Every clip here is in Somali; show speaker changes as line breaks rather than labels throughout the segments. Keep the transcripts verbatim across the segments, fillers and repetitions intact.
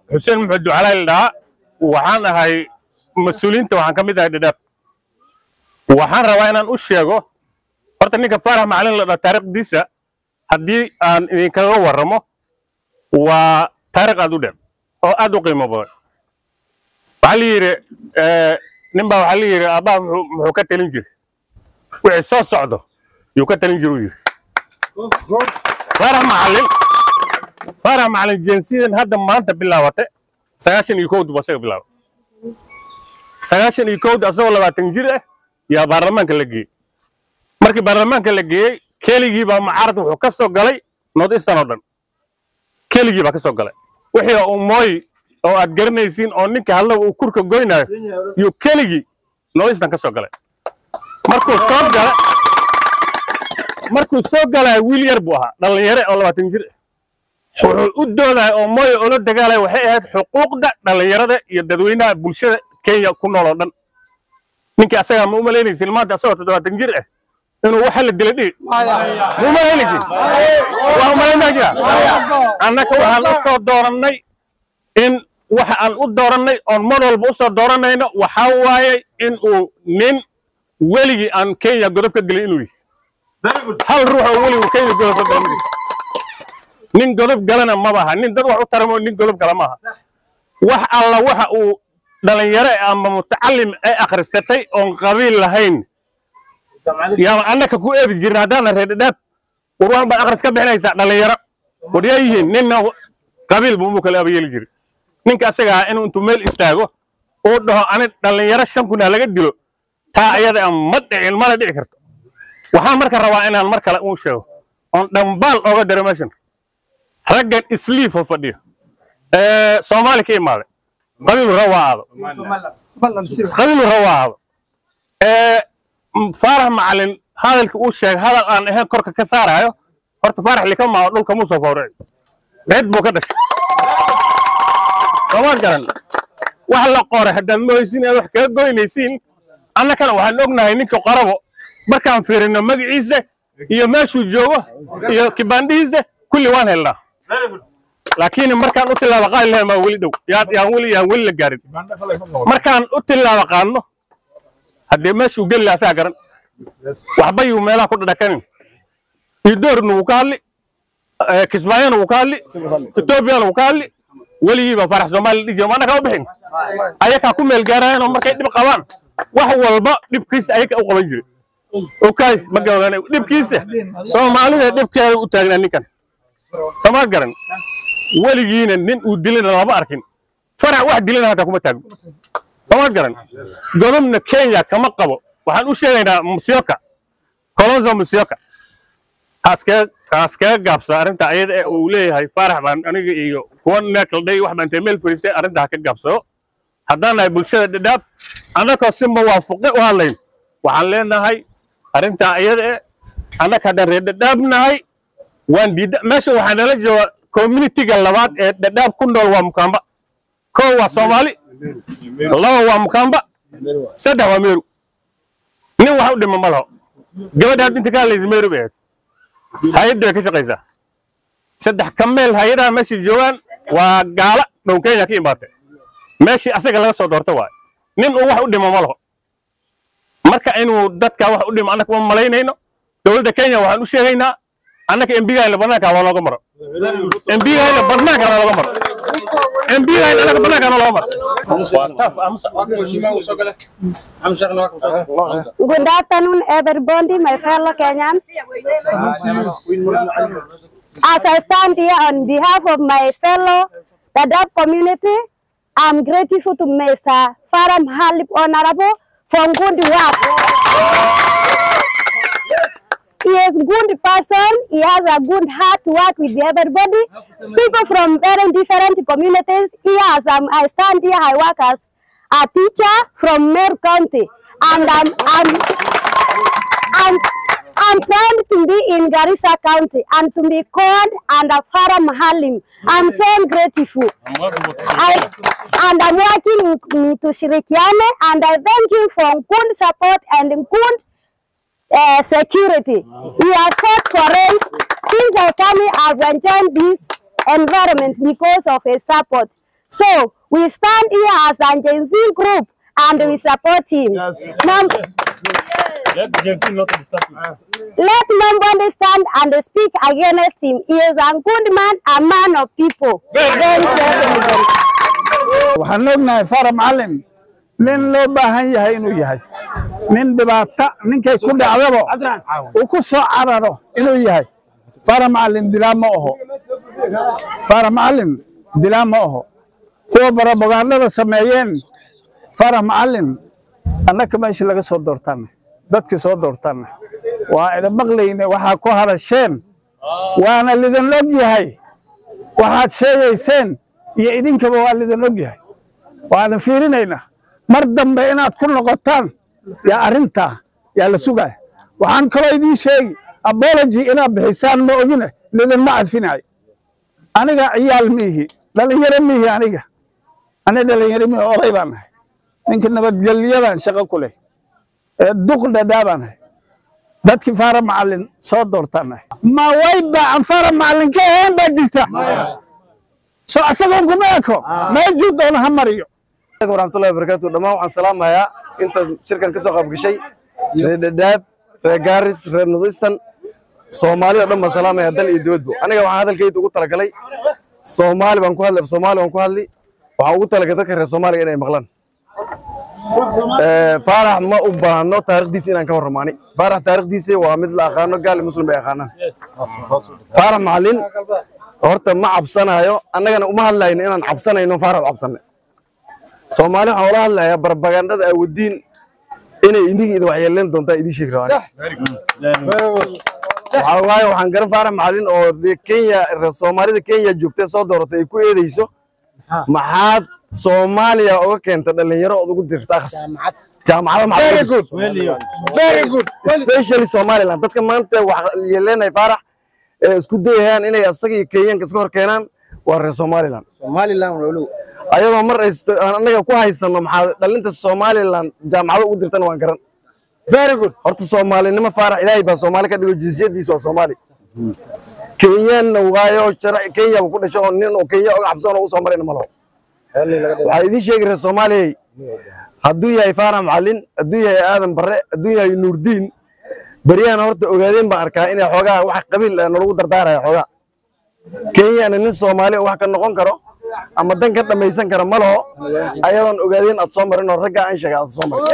حسين محمد على الله وحنا هاي مسؤولين توحن كمية هاي داب وحنا رواينا نوشيغو horta ninka Faarax Macalin la taariikhdiisa hadii aan idin kaga waramo waa taariikh aad u dheer oo aad u qiimo badan waxa la yiri ee ninba waxa la yiri aba wuxuu ka talin jiray wixii soo socdo yuu ka talin jiray Faarax Macalin Faarax Macalin jinsiyan hadda maanta bilaawatay sagaashan iyo kow basay bilaaw sagaashan iyo kow asoo labaatan jir ah yaa baarlamaanka la geeyay markii baarlamaanka la geeyay keligii baa mucaarad wuxuu ka soo galay North Eastern oo dhan keligii baa ka soo galay wixii uu mooy oo aad garanaysiin oo ninka hadla uu kurka goynayo iyo keligii North Eastern ka soo galay markuu soo galay markuu soo galay wiil yar buu ahaa dhalinyaro oo labaatan jir wuxuu u dooday oo mooy oo la dagaalay waxay ahayd xuquuqda dhalinyarada iyo dadweynaha bulshada Kenya ku nool oo dhan ninka asaga ma u maleynaysin maanta asoo toddobaatan jir ah inuu waxa la dilay dhig muu maleynaysin waa u maleynaysaa annaka waxaan u soo dooranay in waxa aan u dooranay oo mar walba u soo dooranayno waxa waaye in uu nin weligii aan Kenya godob ka galay inuu hal ruux oo weligii Kenya godob ka galay nin godob galana ma baha nin dad wax u taramo nin godob gala maaha wax alla waxa uu dhalinyaro ama mutacallim ay akhrisatay oo qabiil lahayn yaa annaka ku eedi jirna hadana reedad warwaan baa akhris ka bixinaysa dhalinyaro wariyayihiin ninna qabiil buu kala abayeel jir ninka asaga inuu intuu meel istaago oo dhaho ani dhalinyaro shan kun laga dilo taa ayada ma dhicin ma dhici karto waxaan marka rabaa inaan mar kale u sheego on dhambaal oga dareemashan raggan isliif oo fadhiyo ee Soomaali ka imaaday qabiil rawaado qabiil rawaado ee Faarax Macalin hadalka uu sheegay hadal aan ahayn korka ka saarayo horta Faarax lika ma dhulka mu soo fawray reed buu ka dhashay Soomaal garan wax la qoray haddaan mooysin wax ka goynaysiin annakana waxaan ognahay ninka qarabo markaan fiirino magaciisa iyo meeshuu joogo iyo kibaandihiisa kulli waan helnaa laakiin markaan u tilaabo qaal leh ma wali dhow yaa yaa wali yaa wali la gaarin markaan u tilaabo qaadno hadii meeshuu gal la saaran waxba yu meelaha ku dhadhakanin idoornu uu kaali kismaayana uu kaali Ethiopia uu kaali waligiiba Faarax Soomaali dhijay ma naga u bixin ayaka ku meel gaarayeen oo markay dib qabaan wax walba dibkiisa ayaka u qaban jiray okay ma gaadaan dibkiisa Soomaalida dibkeeda u taagnaa ninkan Soomaal garan waligiina nin uu dilina laba arkin Faarax wax dilina hada kuma taagno Soomaal garan gobolna Kenya kama qabo waxaan u sheegaynaa Musyoka Kolonzo Musyoka aska aska gaabsa arinta ayada ee uu leeyahay Faarax baan aniga iyo kuwan nakal day wax baan meel fariistay arinta ka gaabso haddana ay bulshada dhadhaab anaka si muwaafaqo u hadlayn waxaan leenahay arinta ayada ee anaka hadan reed dhadhaabnahay waan diida meesha waxaan la joogaa community-ga labaad ee dhadhaab ku nool waa Mukamba koo waa Soomaali laba waa Mukamba saddex waa Meru nin waxa u dhima malaho gabadha inta ka leeyahay Meru baa hay'adda ka shaqeysa saddex kameel hay'adaha meesha joogan waa gaala dhow Kenya ka imaatay meeshii asaga laga soo doortay waa nin uu wax u dhima malaho marka inuu dadka wax u dhima anaka ma malaynayno dawladda Kenya waxaan u sheegaynaa anaka M P ga la banaanka waa looga maro M P ga la banaanka waa looga maro M P ga la banaanka waa looga maro
Good afternoon everybody my fellow Kenyans. As I stand here on behalf of my fellow Dadaab community, I'm grateful to Mister Faarax Macalin Honorable for good work. He is a good person. He has a good heart to work with everybody. People from very different communities. Here, um, I stand here, I work as a teacher from Meru County. And I'm, I'm, I'm, I'm proud to be in Garissa County and to be called under Faarax Macalin. I'm so grateful. I, and I'm working to Shirikiane, and I thank you for good support and good Uh, security. We have fought for it. Since I came here, I've enjoyed this environment because of his support. So we stand here as a Gen Z group and we support him.
Yes.
Num-
Let the Gen Z not disturb you.
Let nobody stand and speak against him. He is a good man, a man of people.
Very
Very good.
waxaan ognahay Faarax Macalin nin loo baahan yahay inuu yahay nin dhibaato ninkay ku dhacdaba uu ku soo cararo inuu yahay Faarax Macalin dilaa ma aho Faarax Macalin dilaa ma aho kuwa barabagaadada sameeyeen Faarax Macalin annaka meesha laga soo doortaan dadkii soo doortaan waa ila maqlayne waxa ku harasheen waana lidan log yahay waxaad sheegayseen iyo idinkaba waa lidan log yahay waana fiirinayna mar dambe inaad ku noqotaan ya arinta ya la sugay waxaan kale idin sheegi apology inaad bixisaan ma ogina lidan ma afinay aniga ciyaal mihi dhalinyaro mihi aniga aniga dhalinyaro mihi oday baan ahay ninka nabadgelyadan shaqo ku leh ee duq dhadaaban dadkii Faarax Macalin soo doortaan ma wayba aan Faarax Macalin ka ahayn baa jirta soo asagoon kuma eko meel juudoona ha mariyo
warahmatullahi wabarakatuh dhamaan waxaan salaamayaa inta shirkan ka soo qayb gashay reer Dadaab reer Gaaris reer Northeastern Soomaaliya dhan baan salaamayaa dal iyo dibadba aniga waxaan hadalkayda ugu talagalay Soomaali baan ku hadlay Soomaali baan ku hadlay waxaan ugu talagalay dadka reer Soomaaliya inay maqlaan ee Faarax ma u baahno taariikhdiisa inaan ka warramaani Faarax taariikhdiisa waa mid la aqaano gaal muslim bay aqaanaan Faarax Macalin horta ma cabsanayo annagana uma hadlayno inaan cabsanayno Faarax cabsanay Soomaali waxa wala hadlayaa barbagandada ay wadiin inay indigeeda wax yeelan doonta idin sheeg rabaan waxa waaye waxaan garan Faarax Macalin oo Kenya Soomaalida Kenya joogtay soo dooratay ku eedeyso maxaad Soomaaliya uga keenta dhalinyaro oo ugu dirta akhs jaamacada
very good very good
especially Somaliland dadka maanta wax yeelanay Faarax isku dayayaan inay asaga Kenyan iska hor keenaan waa reer Somaliland
Somaliland walaalo
ayadoo mar anaga ku haysano maxaa dhalinta Somaliland jaamacada ugu dirtan waan garan
very good
horta Soomaalinimo Faarax Ilaahay baa Soomaali ka dhigo jinsiyadiisa waa Soomaali Kenyan waayo sharci Kenya ku dhashay oo nin oo Kenya uga cabsan oo soo maray ma laho waxa idin sheegay reer Soomaaliya hadduu yahay Faarax Macalin hadduu yahay Aadan Barre hadduu yahay Nuurdiin bariyaan horta ogaadeen baan arkaa inay xoogaa wax qabiil lagu dardaarayo xoogaa Kenya nin Soomaali wax ka noqon karo ama dan ka dhamaysan kara ma laho ayadoon ogaadeen aad soo marin oo ragga aan sheegay aad soo marin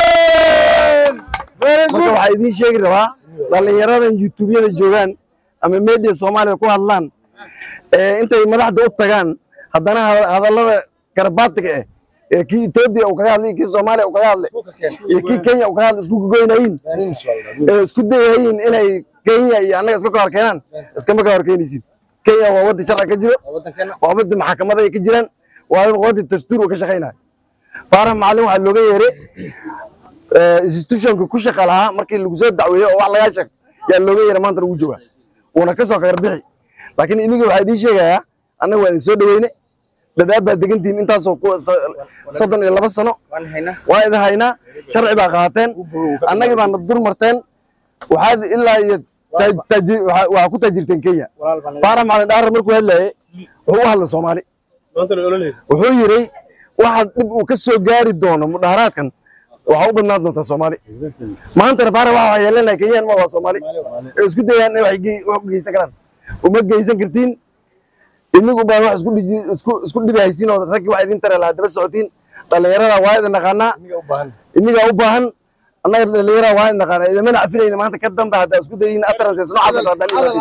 marka waxa idin sheegi rabaa dhalinyaradan YouTube-yada joogaan ama media Soomaaliya ku hadlaan ee intay madaxda u tagaan haddana hadallada karbaatiga ah ee ki Ethiopia uu kaga hadlay ki Soomaaliya uu kaga hadlay iyo ki Kenya uu kaga hadlay isku gogoynayeen ee isku dayayeen inay Kenya iyo anaga iska ka horkeenaan iska ma ka horkeenaysid Kenya waa wadi sharci ka jiro waa wadi maxkamada ay ka jiraan waa wadi dastuur ka shaqeynaa Faarax Macalin waxa looga yeeray ee institution-ka ku shaqalaha markii lagu soo dacweeyo oo wax laga sheeg yaa looga yeeray maanta lagu jooga una ka soo qarbixi laakiin iniga waxa idin sheegayaa anaga waan soo dhaweynay Dadaab baa degantiin intaas oo soddon iyo laba sano waa idin haynaa sharci baa qaateen annaga baan dur marteen waxaad ilaa iyo tajir waxa ku tajirteen Kenya Faarax Macalin dhaar markuu hadlayay wuxuu u hadlay Soomaali wuxuu yiri waxa dib uu ka soo gaari doono mudaharaadkan waxa u badnaan doonta Soomaali maanta Faarax waxa yeelanay Kenya ma waa Soomaali isku dayaan inay wax geysan karaan uma geysan kartiin inagu baa wax isku isku isku dhibahaysiin oo rag wax idin taray la daba socotiin dhalinyarada waa idin naqaana inaga u baahan annaga dhalinyarada waa idin naqaana idin mana cafinayna maanta ka dambe hadda isku dayin atranses noo xasan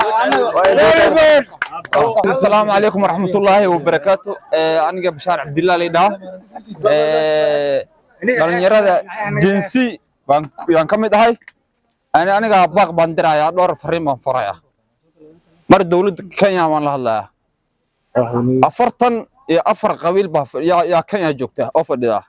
dhalinyarada Assalaamu alaykum warahmatullaahi wabarakaatuh aniga Bashaar Cabdullaahi leedahay ee dhalinyarada jinsi baan yaan kamid ahay aniga baaq baan dirayaa dhowr fariin baan furaya mar dawladda Kenya waan la hadlayaa afartan iyo afar qabiil baa yaa Kenya joogta oo fadhida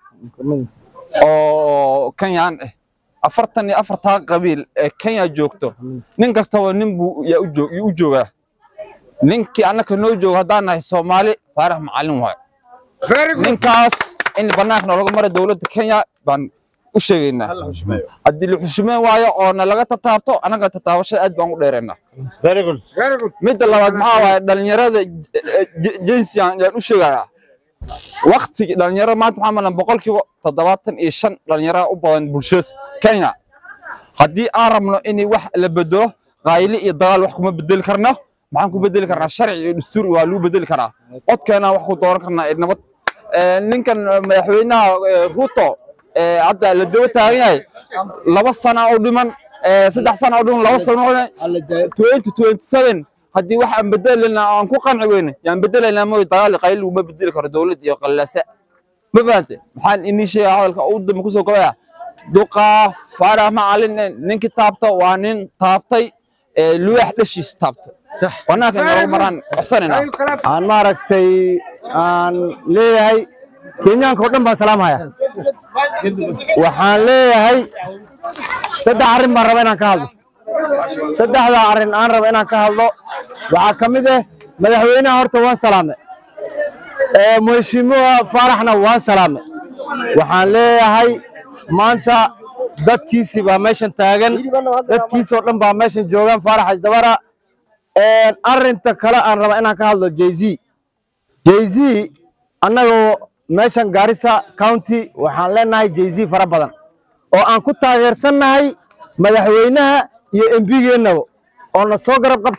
oo Kenyan ah afartan iyo afar taa qabiil ee Kenya joogto nin kasta waa nin buu yaa u jooga ninkii annaka noo jooga hadaan nahay Soomaali Faarax Macalin waay ninkaas in banaanka laga maro dawladda Kenya baan u sheegaynaa hadii la xushmeen waayo oo laga tataabto anaga tataabasho aad baan u dheereynaa
very good very good
mid labaad maxaa waaye dhalinyarada jinsiyan u sheegaya waqti dhalinyarada maanta waxaa malan boqolkiiba toddobaatan iyo shan dhalinyarada u badan bulshada Kenya haddii aan rabno in wax la bedelo qayli iyo dagaal wax kuma bedeli karno maxaan ku bedeli karnaa sharci iyo dastuur waa lagu bedeli karaa codkeena wax ku dooran karnaa nabad ninkan madaxweynaha Ruto hadda la daba taagan yahay laba sano oo dhiman saddex sano oo dhiman laba sano twenty twenty-seven haddii wax aan bedelina aan ku qanci weyne yaan bedelayna ma dagaal qayl uma bedeli karo dawladda iyo qallasa ma fahamte maxaan inii sheegay hadalka uu dam ku soo gabaya duqa Faarax Macalin ninkii taabta waa nin taabtay luwax dhashiis taabta صح وانا كان مران حسننا
aan maaragtay aan leeyahay Kenyaanka oo dhan baan salaamaya waxaan leeyahay saddex arrin baan rabaa inaan ka hadlo saddexda arrin aan rabaa inaan ka hadlo waxa kamid ah madaxweynaha horta waan salaamay ee madaxweynaha Faaraxna waan salaamay waxaan leeyahay maanta dadkiisi baa meeshan taagan dadkiisa oo dhan baa meeshan joogan Faarax Dabara ee arinta kale aan raba inaan ka hadlo Jay-Z Jay-Z annagoo meeshan Garissa County waxaan leenahay Jay-Z fara badan oo aan ku taageersanahay madaxweynaha iyo M P-geennaba oo na soo garab qabtay